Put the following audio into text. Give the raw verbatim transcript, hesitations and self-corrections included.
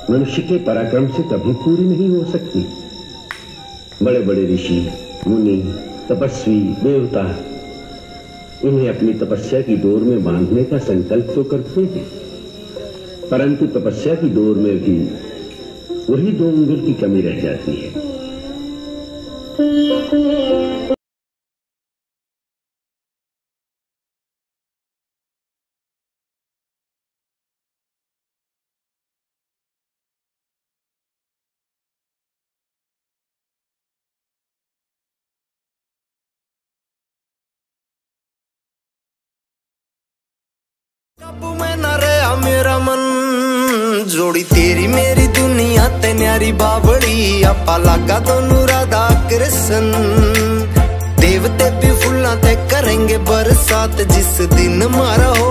मनुष्य के पराक्रम से कभी पूरी नहीं हो सकती। बड़े बड़े ऋषि, मुनि, तपस्वी, देवता इन्हें अपनी तपस्या की डोर में बांधने का संकल्प तो करते हैं, परंतु तपस्या की डोर में भी वही दो उंगल की कमी रह जाती है। काबू में न रहा मेरा मन, जोड़ी तेरी मेरी दुनिया ते न्यारी बावड़ी, आपा लागा दोनों राधा कृष्ण। देवते भी फुल्ला ते करेंगे बरसात जिस दिन मारा हो।